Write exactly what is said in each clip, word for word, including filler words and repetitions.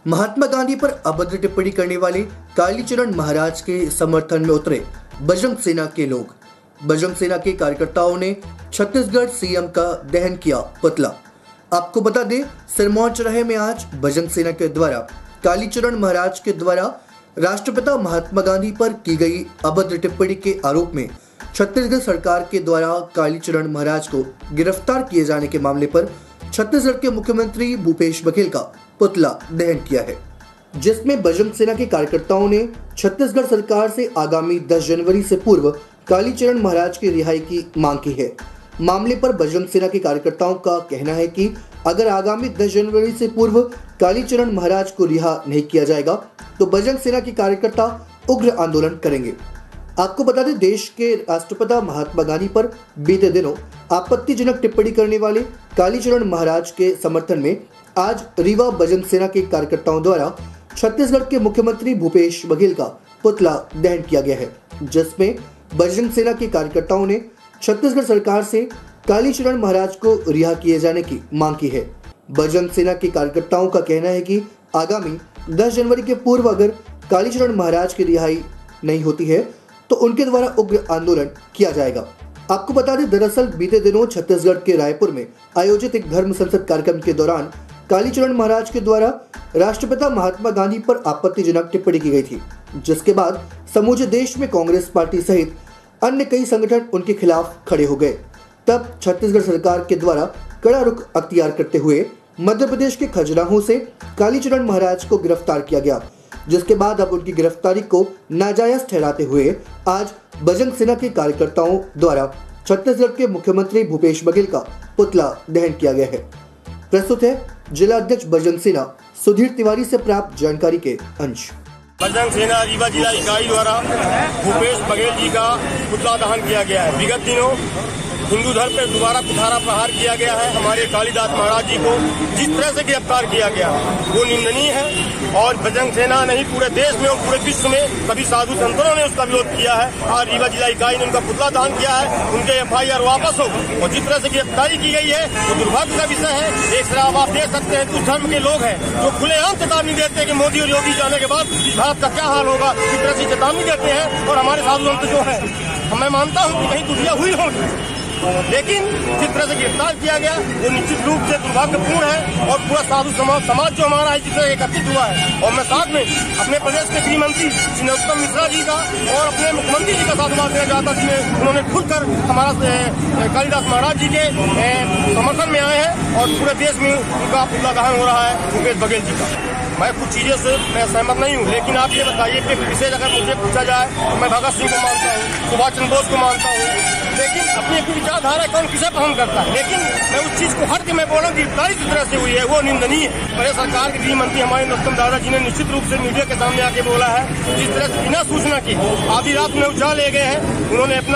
महात्मा गांधी पर अभद्र टिप्पणी करने वाले कालीचरण महाराज के समर्थन में उतरे बजरंग सेना के लोग। बजरंग सेना के कार्यकर्ताओं ने छत्तीसगढ़ सीएम का दहन किया पुतला। आपको बता दें, सिरमौर चौराहे में आज बजरंग सेना के द्वारा कालीचरण महाराज के द्वारा राष्ट्रपिता महात्मा गांधी पर की गई अभद्र टिप्पणी के आरोप में छत्तीसगढ़ सरकार के द्वारा कालीचरण महाराज को गिरफ्तार किए जाने के मामले पर छत्तीसगढ़ के मुख्यमंत्री भूपेश बघेल का पुतला दहन किया है, जिसमें बजरंग सेना के कार्यकर्ताओं ने छत्तीसगढ़ सरकार से आगामी दस जनवरी से पूर्व कालीचरण महाराज की रिहाई की मांग की है। मामले पर बजरंग सेना के कार्यकर्ताओं का कहना है कि अगर आगामी दस जनवरी से पूर्व कालीचरण महाराज को रिहा नहीं किया जाएगा तो बजरंग सेना के कार्यकर्ता उग्र आंदोलन करेंगे। आपको बता दें, देश के राष्ट्रपिता महात्मा गांधी पर बीते दिनों आपत्तिजनक टिप्पणी करने वाले कालीचरण महाराज के समर्थन में आज रीवा बजरंग सेना के कार्यकर्ताओं द्वारा छत्तीसगढ़ के मुख्यमंत्री भूपेश बघेल का पुतला दहन किया गया है, जिसमें बजरंग सेना के कार्यकर्ताओं ने छत्तीसगढ़ सरकार से कालीचरण महाराज को रिहा किए जाने की मांग की है। बजरंग सेना के कार्यकर्ताओं का कहना है कि आगामी दस जनवरी के पूर्व अगर कालीचरण महाराज की रिहाई नहीं होती है तो उनके द्वारा उग्र आंदोलन किया जाएगा। आपको बता दें, दरअसल बीते दिनों छत्तीसगढ़ के रायपुर में आयोजित एक धर्म संसद कार्यक्रम के दौरान कालीचरण महाराज के द्वारा राष्ट्रपिता महात्मा गांधी पर आपत्तिजनक टिप्पणी की गई थी, जिसके बाद समूचे देश में कांग्रेस पार्टी सहित अन्य कई संगठन उनके खिलाफ खड़े हो गए। तब छत्तीसगढ़ सरकार के द्वारा कड़ा रुख अख्तियार करते हुए मध्य प्रदेश के खजुराहो से कालीचरण महाराज को गिरफ्तार किया गया, जिसके बाद अब उनकी गिरफ्तारी को नाजायज ठहराते हुए आज बजरंग सेना के कार्यकर्ताओं द्वारा छत्तीसगढ़ के मुख्यमंत्री भूपेश बघेल का पुतला दहन किया गया है। प्रस्तुत है जिला अध्यक्ष बजरंग सेना सुधीर तिवारी से प्राप्त जानकारी के अंश। बजरंग सेना रीवा जिला इकाई द्वारा भूपेश बघेल जी का पुतला दहन किया गया है। विगत दिनों हिंदू धर्म पर दोबारा कुठारा प्रहार किया गया है। हमारे कालीदास महाराज जी को जिस तरह से गिरफ्तार किया गया वो निंदनीय है और बजरंग सेना नहीं पूरे देश में और पूरे विश्व में सभी साधु संतों ने उसका विरोध किया है। आज रीवा जिला इकाई ने उनका पुतला दहन किया है। उनके एफ आई आर वापस हो और जिस तरह से गिरफ्तारी की गई है वो दुर्भाग्य का विषय है। एक तरफ आप देख सकते हैं उस धर्म के लोग हैं जो खुलेआम चेतावनी देते हैं कि मोदी और योगी जाने के बाद भारत का क्या हाल होगा, इस तरह से चेतावनी देते हैं। और हमारे साधु संत जो है, मैं मानता हूँ कि कहीं दुनिया हुई होगी, लेकिन जिस तरह से गिरफ्तार किया गया वो निश्चित रूप से दुर्भाग्यपूर्ण है। और पूरा साधु समाज समाज जो हमारा है जिस तरह एकत्रित हुआ है, और मैं साथ में अपने प्रदेश के गृह मंत्री श्री नरोत्तम मिश्रा जी का और अपने मुख्यमंत्री जी का साधुवाद देना चाहता जिन्हें उन्होंने खुलकर हमारा कालीदास महाराज जी के समर्थन में आए हैं और पूरे देश में उनका पुतला दहन हो रहा है भूपेश बघेल जी का। मैं कुछ चीज़ों से मैं सहमत नहीं हूँ, लेकिन आप ये बताइए कि विशेष अगर मुझे पूछा जाए तो मैं भगत सिंह को मानता हूँ, सुभाष चंद्र बोस को मानता हूँ, लेकिन अपनी अपनी विचारधारा कौन किसे पसंद करता है। लेकिन मैं उस चीज को हट के मैं बोला गिरफ्तारी जिस तरह से हुई है वो निंदनीय है। प्रदेश सरकार के गृह मंत्री हमारे नरोत्तम दादा जी ने निश्चित रूप से मीडिया के सामने आके बोला है, जिस तरह से बिना सूचना की आधी रात में उठा ले गए हैं। उन्होंने अपना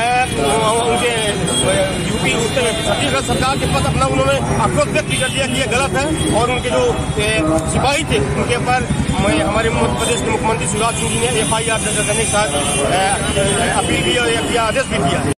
उनके यूपी छत्तीसगढ़ सरकार के पास अपना उन्होंने आक्रोश व्यक्त कर दिया कि ये गलत है और उनके जो सिपाही थे उनके ऊपर हमारे मध्य प्रदेश के मुख्यमंत्री शिवराज सिंह जी ने एफ आई आर दर्ज करने के साथ अपील की और आदेश भी दिया।